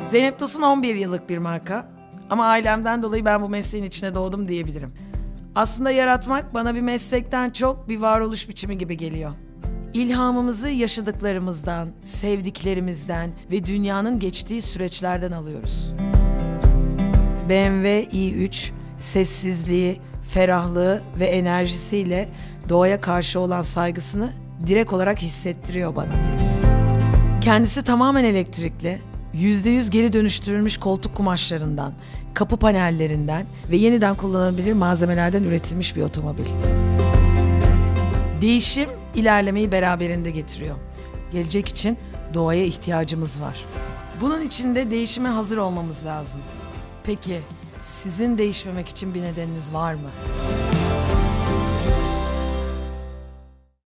Zeynep Tosun 11 yıllık bir marka. Ama ailemden dolayı ben bu mesleğin içine doğdum diyebilirim. Aslında yaratmak bana bir meslekten çok bir varoluş biçimi gibi geliyor. İlhamımızı yaşadıklarımızdan, sevdiklerimizden ve dünyanın geçtiği süreçlerden alıyoruz. BMW i3, sessizliği, ferahlığı ve enerjisiyle doğaya karşı olan saygısını direkt olarak hissettiriyor bana. Kendisi tamamen elektrikli, %100 geri dönüştürülmüş koltuk kumaşlarından, kapı panellerinden ve yeniden kullanılabilir malzemelerden üretilmiş bir otomobil. Değişim, ilerlemeyi beraberinde getiriyor. Gelecek için doğaya ihtiyacımız var. Bunun için de değişime hazır olmamız lazım. Peki, sizin değişmemek için bir nedeniniz var mı?